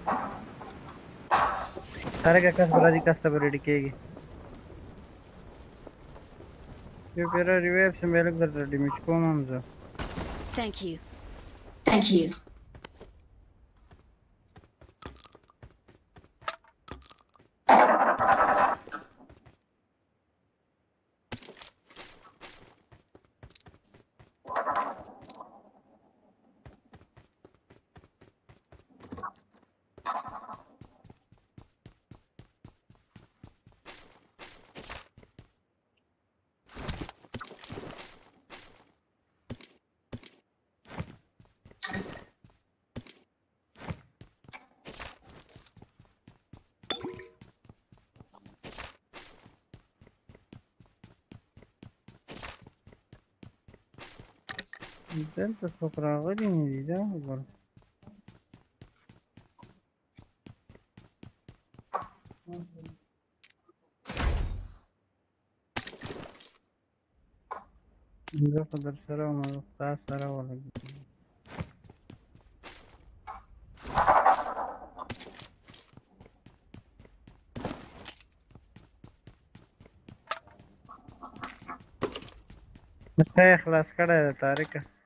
طارق کس برادي کس ته ریډي کېږي یو پیره ریوایو سم بیا لږ درته ډیمیج کوم هم زه Thank you. Thank you. دلته څوک راغلي نه دي دا وګوره زه خو در سره وم ستا سره ولګېږم ستا یې خلاص کړی دی طارقه